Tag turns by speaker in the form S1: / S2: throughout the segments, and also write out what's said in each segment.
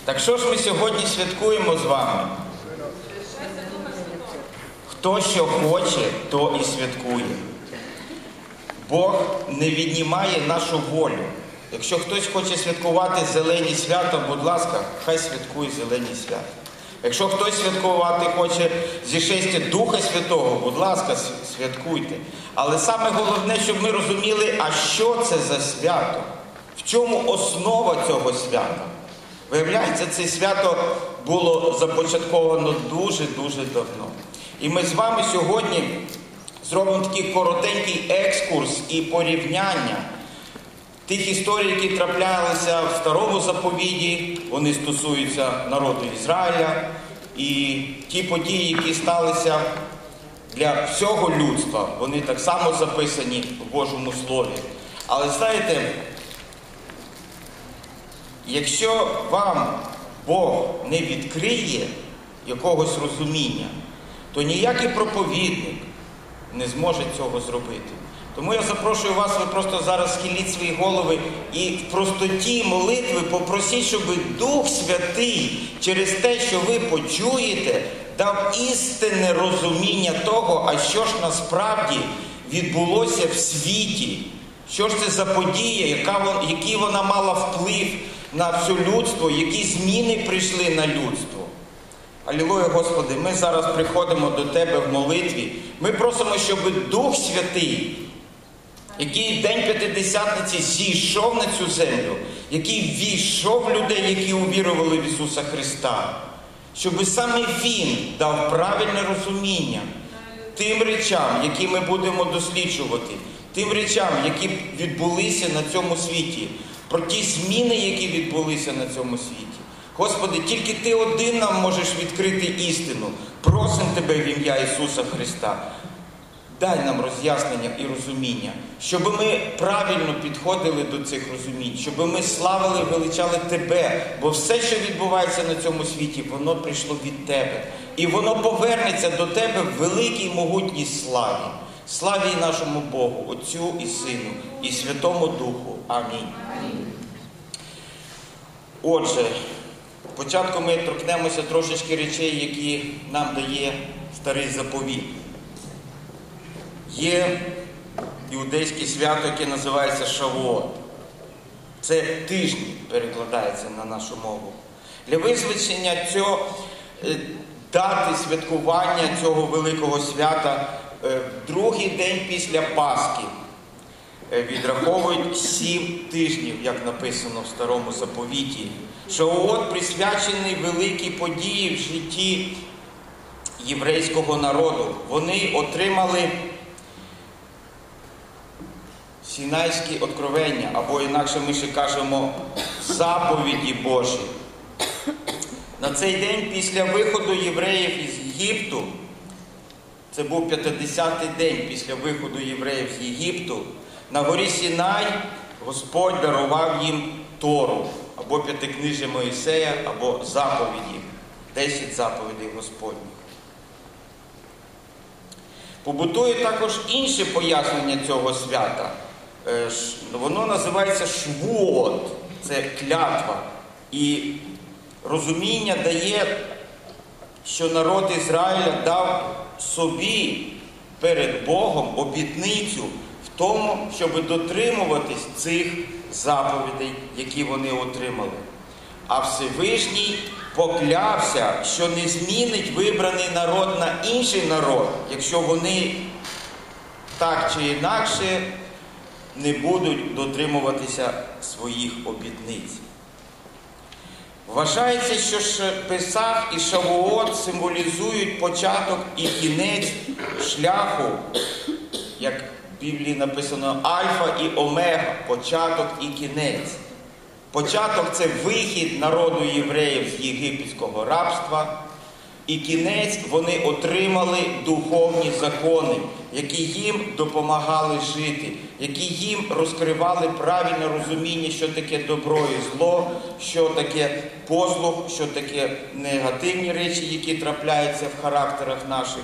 S1: Так що ж ми сьогодні святкуємо з вами? Хто що хоче, то і святкує. Бог не віднімає нашу волю. Якщо хтось хоче святкувати зелені свята, будь ласка, хай святкує зелені свята. Якщо хтось святкувати хоче зішестя Духа Святого, будь ласка, святкуйте. Але саме головне, щоб ми розуміли, а що це за свято? В чому основа цього свята? Виявляється, це свято було започатковано дуже-дуже давно. І ми з вами сьогодні зробимо такий коротенький екскурс і порівняння тих історій, які траплялися в Старому Заповіті, вони стосуються народу Ізраїля, і ті події, які сталися для всього людства, вони так само записані в Божому Слові. Але знаєте, якщо вам Бог не відкриє якогось розуміння, то ніякий проповідник не зможе цього зробити. Тому я запрошую вас, ви просто зараз схиліть свої голови і в простоті молитви попросіть, щоб Дух Святий через те, що ви почуєте, дав істинне розуміння того, а що ж насправді відбулося в світі. Що ж це за подія, який вона мала вплив на все людство, які зміни прийшли на людство. Алілуя, Господи, ми зараз приходимо до Тебе в молитві. Ми просимо, щоб Дух Святий, який в День П'ятидесятниці зійшов на цю землю, який ввійшов в людей, які увірували в Ісуса Христа, щоб саме Він дав правильне розуміння тим речам, які ми будемо досліджувати, тим речам, які відбулися на цьому світі, про ті зміни, які відбулися на цьому світі. Господи, тільки Ти один нам можеш відкрити істину. Просимо Тебе в ім'я Ісуса Христа. Дай нам роз'яснення і розуміння, щоб ми правильно підходили до цих розумінь, щоб ми славили і величали Тебе, бо все, що відбувається на цьому світі, воно прийшло від Тебе. І воно повернеться до Тебе в великій могутній славі. Славі нашому Богу, Отцю і Сину, і Святому Духу. Амінь. Отже, спочатку ми торкнемося трошечки речей, які нам дає Старий Заповіт. Є іудейське свято, яке називається Шавуот. Це тижні перекладається на нашу мову. Для визначення дати святкування цього великого свята другий день після Пасхи відраховують 7 тижнів, як написано в Старому Заповіті. Шавуот присвячений великій події в житті єврейського народу. Вони отримали Сінайські откровення, або інакше ми ще кажемо заповіді Божі. На цей день після виходу євреїв із Єгипту, це був 50-й день після виходу євреїв з Єгипту, на горі Сінай Господь дарував їм Тору, або П'ятикнижжя Моїсея, або заповіді, 10 заповідей Господніх. Побутує також інше пояснення цього свята. Воно називається Швуот, це клятва. І розуміння дає, що народ Ізраїля дав собі перед Богом обітницю в тому, щоб дотримуватись цих заповідей, які вони отримали. А Всевишній поклявся, що не змінить вибраний народ на інший народ, якщо вони так чи інакше не будуть дотримуватися своїх обітниць. Вважається, що Песах і Шавуот символізують початок і кінець шляху, як в Біблії написано, Альфа і Омега, початок і кінець. Початок – це вихід народу євреїв з єгипетського рабства, і кінець – вони отримали духовні закони, які їм допомагали жити, які їм розкривали правильне розуміння, що таке добро і зло, що таке послуг, що таке негативні речі, які трапляються в характерах наших.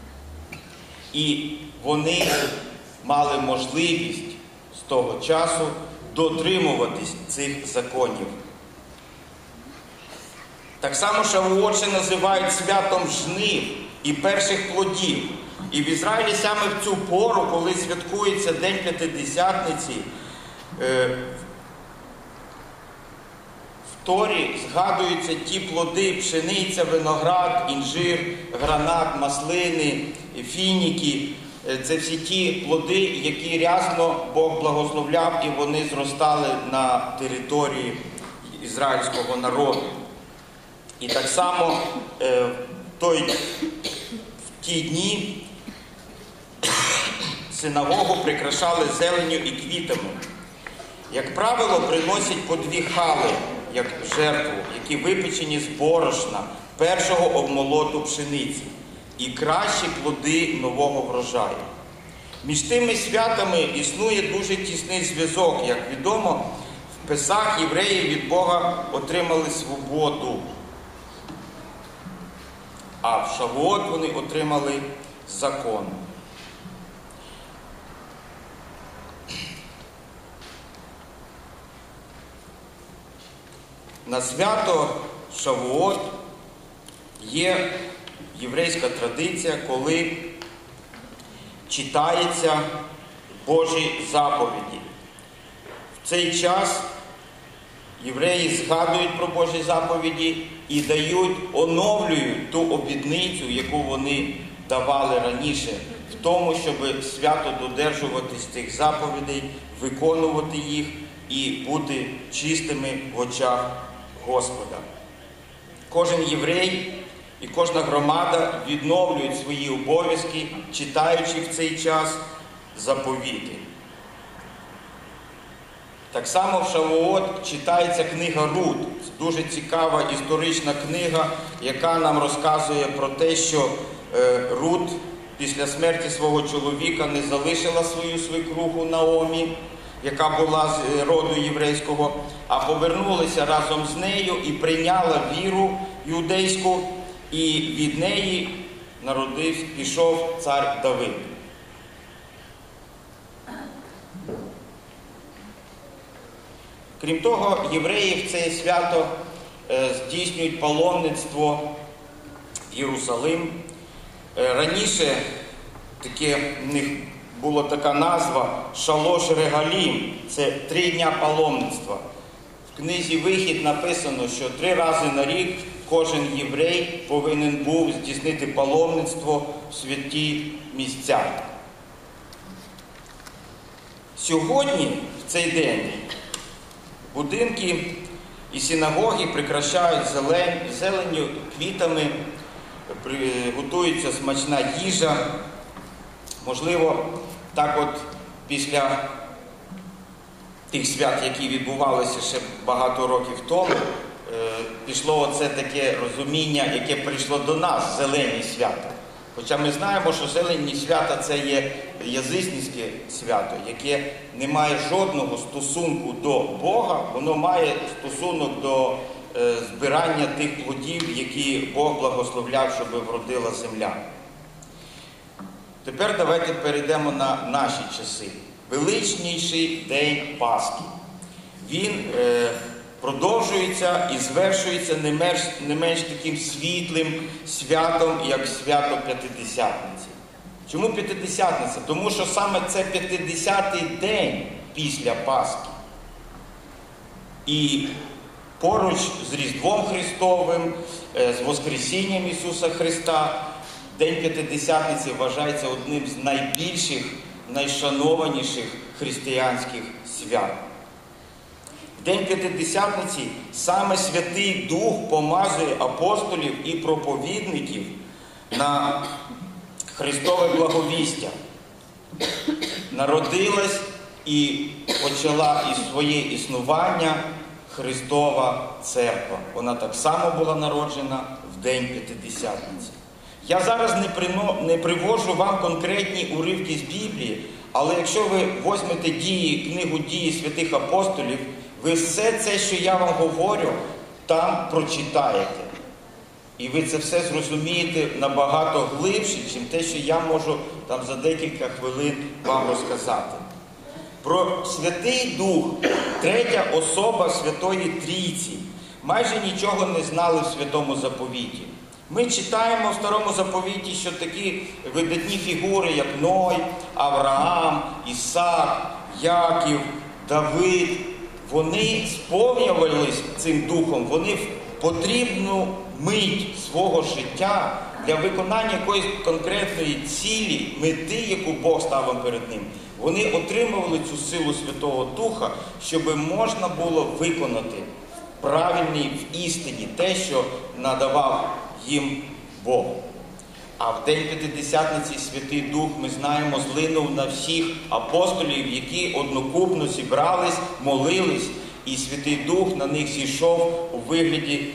S1: І вони мали можливість з того часу дотримуватись цих законів. Так само Шавуот ще називають святом жнив і перших плодів. І в Ізраїлі саме в цю пору, коли святкується День П'ятидесятниці, в Торі згадуються ті плоди: пшениця, виноград, інжир, гранат, маслини, фініки. Це всі ті плоди, які рясно Бог благословляв, і вони зростали на території ізраїльського народу. І так само в ті дні синагогу прикрашали зеленню і квітами. Як правило, приносять по 2 хали, як жертву, які випечені з борошна, першого обмолоту пшениці, і кращі плоди нового врожаю. Між тими святами існує дуже тісний зв'язок. Як відомо, в Песах євреї від Бога отримали свободу, а в Шавуот вони отримали закон. На свято Шавуот є єврейська традиція, коли читаються Божі заповіді. В цей час євреї згадують про Божі заповіді і оновлюють ту обітницю, яку вони давали раніше, в тому, щоб свято додержуватись тих заповідей, виконувати їх і бути чистими в очах Господа. Кожен єврей і кожна громада відновлюють свої обов'язки, читаючи в цей час заповіти. Так само в Шавуот читається книга Рут. Це дуже цікава історична книга, яка нам розказує про те, що Рут після смерті свого чоловіка не залишила свою свекруху Наомі, яка була з роду єврейського, а повернулася разом з нею і прийняла віру юдейську, і від неї пішов цар Давид. Крім того, євреї в це свято здійснюють паломництво в Єрусалим. Раніше в них була така назва Шалош Регалім. Це 3 дня паломництва. В книзі Вихід написано, що 3 рази на рік кожен єврей повинен був здійснити паломництво в святі місця. Сьогодні, в цей день, будинки і синагоги прикрашають зеленню, квітами, готується смачна їжа. Можливо, так от після тих свят, які відбувалися ще багато років тому, пішло оце таке розуміння, яке прийшло до нас, зелені свята. Хоча ми знаємо, що зелені свята – це є язичницьке свято, яке не має жодного стосунку до Бога, воно має стосунок до збирання тих плодів, які Бог благословляв, щоб вродила земля. Тепер давайте перейдемо на наші часи. Величніший день Пасхи. Він продовжується і звершується не менш таким світлим святом, як свято П'ятидесятниці. Чому П'ятидесятниця? Тому що саме це 50-й день після Пасхи. І поруч з Різдвом Христовим, з Воскресінням Ісуса Христа, День П'ятидесятниці вважається одним з найбільших, найшанованіших християнських свят. День П'ятидесятниці саме Святий Дух помазує апостолів і проповідників на Христове благовістя. Народилась і почала своє існування Христова Церква. Вона так само була народжена в День П'ятидесятниці. Я зараз не привожу вам конкретні уривки з Біблії, але якщо ви візьмете книгу «Дії святих апостолів», ви все це, що я вам говорю, там прочитаєте. І ви це все зрозумієте набагато глибше, ніж те, що я можу там за декілька хвилин вам розказати. Про Святий Дух, 3-я особа Святої Трійці, майже нічого не знали в Святому Заповіті. Ми читаємо в Старому Заповіті, що такі видатні фігури, як Ной, Авраам, Ісак, Яків, Давид, вони сповнювались цим духом, вони в потрібну мить свого життя для виконання якоїсь конкретної цілі, мети, яку Бог ставив перед ним. Вони отримували цю силу Святого Духа, щоб можна було виконати правильний в істині те, що надавав їм Бог. А в День П'ятидесятниці Святий Дух, ми знаємо, злинув на всіх апостолів, які однокупно зібрались, молились, і Святий Дух на них зійшов у вигляді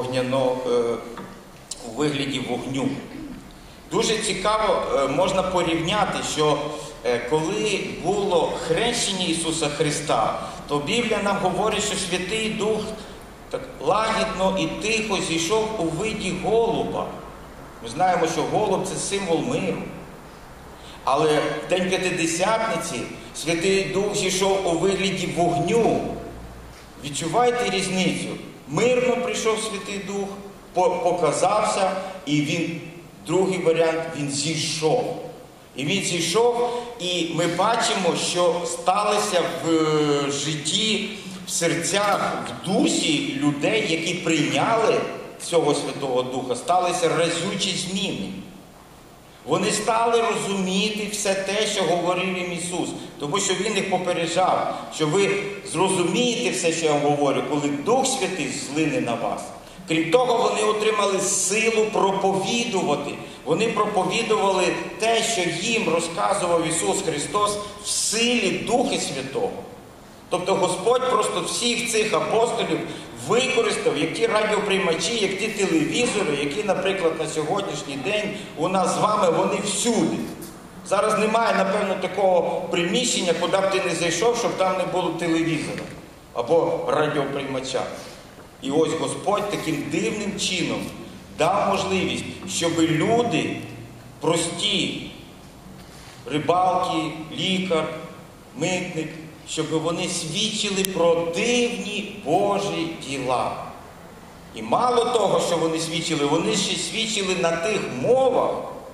S1: вогню. Дуже цікаво можна порівняти, що коли було хрещення Ісуса Христа, то Біблія нам говорить, що Святий Дух так лагідно і тихо зійшов у виді голуба. Ми знаємо, що голуб – це символ миру. Але в День П'ятидесятниці Святий Дух зійшов у вигляді вогню. Відчуваєте різницю? Мирно прийшов Святий Дух, показався, і він, другий варіант, він зійшов. І він зійшов, і ми бачимо, що сталося в житті, в серцях, в дусі людей, які прийняли цього Святого Духа, сталися разючі зміни. Вони стали розуміти все те, що говорив їм Ісус. Тому що Він їх попереджав, що ви зрозумієте все, що я вам говорю, коли Дух Святий злине на вас. Крім того, вони отримали силу проповідувати. Вони проповідували те, що їм розказував Ісус Христос в силі Духа Святого. Тобто Господь просто всіх цих апостолів використав, як ті радіоприймачі, як ті телевізори, які, наприклад, на сьогоднішній день у нас з вами, вони всюди. Зараз немає, напевно, такого приміщення, куди б ти не зайшов, щоб там не було телевізора або радіоприймача. І ось Господь таким дивним чином дав можливість, щоб люди, прості, рибалки, лікар, митник, щоб вони свідчили про дивні Божі діла. І мало того, що вони свідчили, вони ще свідчили на тих мовах,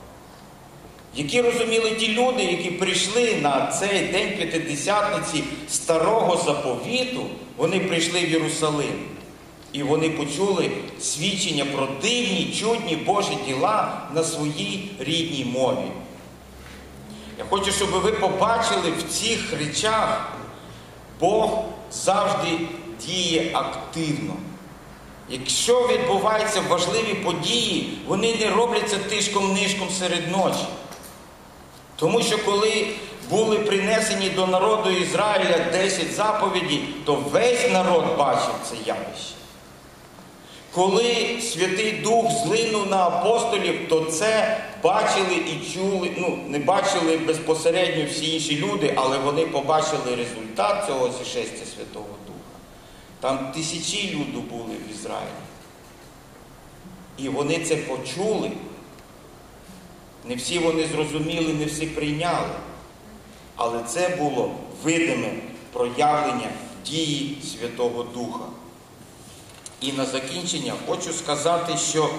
S1: які розуміли ті люди, які прийшли на цей День П'ятидесятниці Старого Заповіту, вони прийшли в Єрусалим. І вони почули свідчення про дивні, чудні Божі діла на своїй рідній мові. Я хочу, щоб ви побачили в цих речах, Бог завжди діє активно. Якщо відбуваються важливі події, вони не робляться тишком-нишком серед ночі. Тому що коли були принесені до народу Ізраїля 10 заповідей, то весь народ бачив це явище. Коли Святий Дух злинув на апостолів, то це бачили і чули, не бачили безпосередньо всі інші люди, але вони побачили результат цього зішестя Святого Духа. Там тисячі людей були в Ізраїлі. І вони це почули. Не всі вони зрозуміли, не всі прийняли. Але це було видиме проявлення дії Святого Духа. І на закінчення хочу сказати, що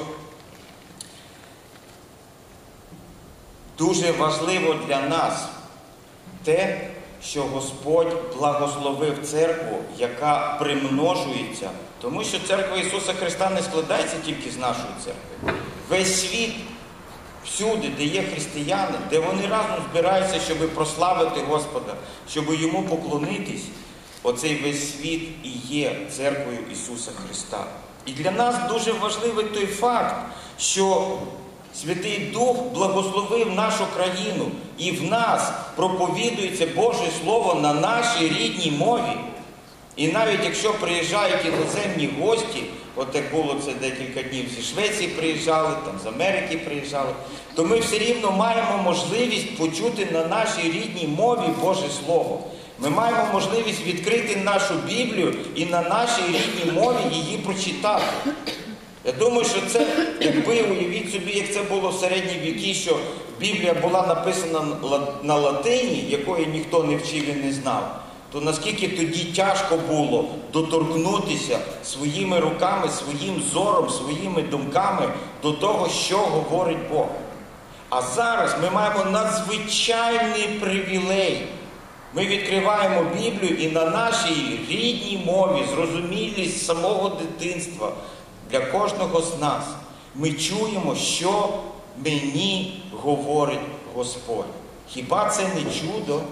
S1: дуже важливо для нас те, що Господь благословив церкву, яка примножується. Тому що церква Ісуса Христа не складається тільки з нашої церкви. Весь світ, всюди, де є християни, де вони разом збираються, щоб прославити Господа, щоб Йому поклонитись, оцей весь світ і є церквою Ісуса Христа. І для нас дуже важливий той факт, що Святий Дух благословив нашу країну, і в нас проповідується Боже Слово на нашій рідній мові. І навіть якщо приїжджають іноземні гості, от як було це декілька днів, зі Швеції приїжджали, там з Америки приїжджали, то ми все рівно маємо можливість почути на нашій рідній мові Боже Слово. Ми маємо можливість відкрити нашу Біблію і на нашій рідній мові її прочитати. Я думаю, що це, якби, уявіть собі, як це було в середні віки, що Біблія була написана на латині, якої ніхто не вчив і не знав, то наскільки тоді тяжко було доторкнутися своїми руками, своїм зором, своїми думками до того, що говорить Бог. А зараз ми маємо надзвичайний привілей. Ми відкриваємо Біблію і на нашій рідній мові, зрозумілій з самого дитинства, для кожного з нас, ми чуємо, що мені говорить Господь. Хіба це не чудо?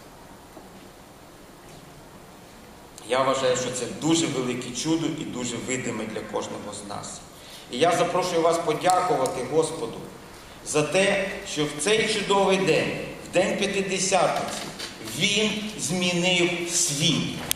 S1: Я вважаю, що це дуже велике чудо і дуже видиме для кожного з нас. І я запрошую вас подякувати Господу за те, що в цей чудовий день, в День П'ятидесятниці, Він змінив світ.